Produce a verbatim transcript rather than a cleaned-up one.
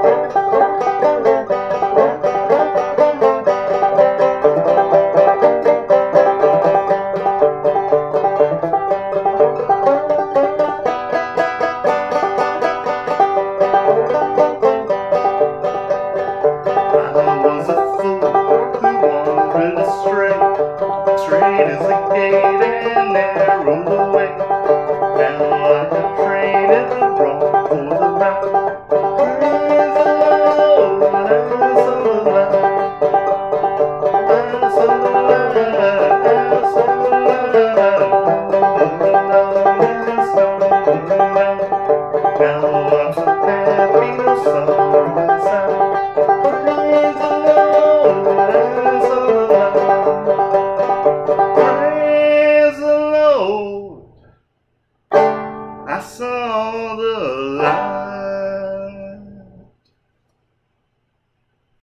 Straight as a gate and narrow the way. Now I have traded the wrong for the right. Praise the Lord, praise the Lord, praise the Lord, praise the Lord. Now I'm so happy, so inside. Praise the Lord, praise the Lord. I saw the light.